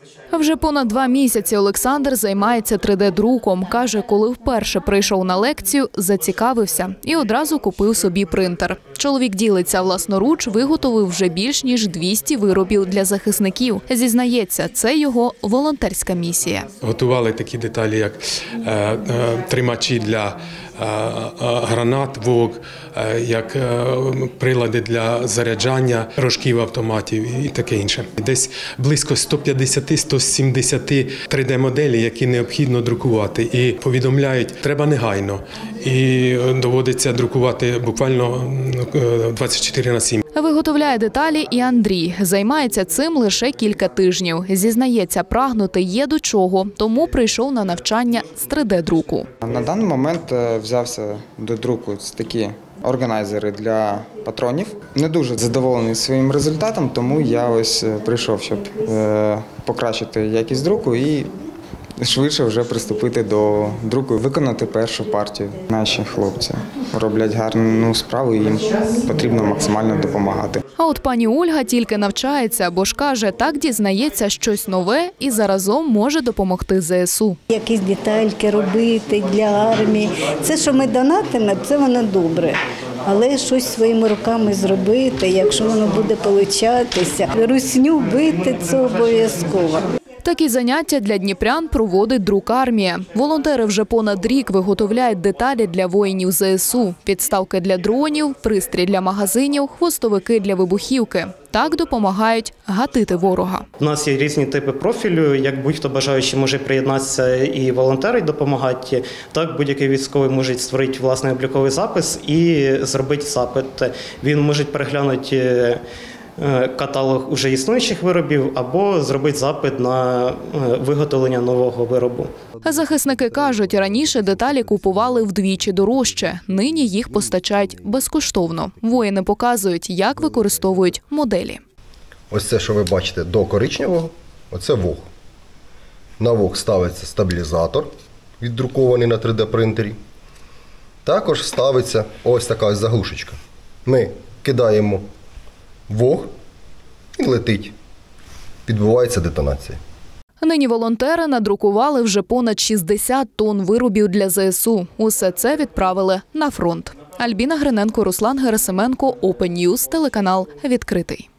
Вже понад 2 місяці Олександр займається 3D-друком. Каже, коли вперше прийшов на лекцію, зацікавився і одразу купив собі принтер. Чоловік ділиться, власноруч виготовив вже більш ніж 200 виробів для захисників. Зізнається, це його волонтерська місія. Готували такі деталі, як тримачі для гранат, ВОГ, як прилади для заряджання рожків автоматів і таке інше. Десь близько 150-170 3D-моделей, які необхідно друкувати. І повідомляють, треба негайно. І доводиться друкувати буквально 24/7. Виготовляє деталі і Андрій. Займається цим лише кілька тижнів. Зізнається, прагнути є до чого, тому прийшов на навчання з 3D-друку. На даний момент взявся до друку такі органайзери для патронів. Не дуже задоволений своїм результатом, тому я ось прийшов, щоб покращити якість друку і швидше вже приступити до друку і виконати першу партію. Наші хлопці роблять гарну справу і їм потрібно максимально допомагати. А от пані Ольга тільки навчається, бо ж каже, так дізнається щось нове і заразом може допомогти ЗСУ. Якісь детальки робити для армії. Це, що ми донатимо, це воно добре. Але щось своїми руками зробити, якщо воно буде получатися, русню бити – це обов'язково. Такі заняття для дніпрян проводить друкармія. Волонтери вже понад рік виготовляють деталі для воїнів ЗСУ. Підставки для дронів, пристрій для магазинів, хвостовики для вибухівки. Так допомагають гатити ворога. У нас є різні типи профілю, як будь-хто бажаючий може приєднатися і волонтери допомагати. Так будь-який військовий може створити власний обліковий запис і зробити запит. Він може переглянути каталог уже існуючих виробів або зробити запит на виготовлення нового виробу. Захисники кажуть, раніше деталі купували вдвічі дорожче. Нині їх постачають безкоштовно. Воїни показують, як використовують моделі. Ось це, що ви бачите, до коричневого, оце ВОГ. На ВОГ ставиться стабілізатор, віддрукований на 3D-принтері. Також ставиться ось така заглушечка. Ми кидаємо ВОГ і летить. Відбувається детонація. Нині волонтери надрукували вже понад 60 тонн виробів для ЗСУ. Усе це відправили на фронт. Альбіна Гриненко, Руслан Герасименко, Open News, телеканал «Відкритий».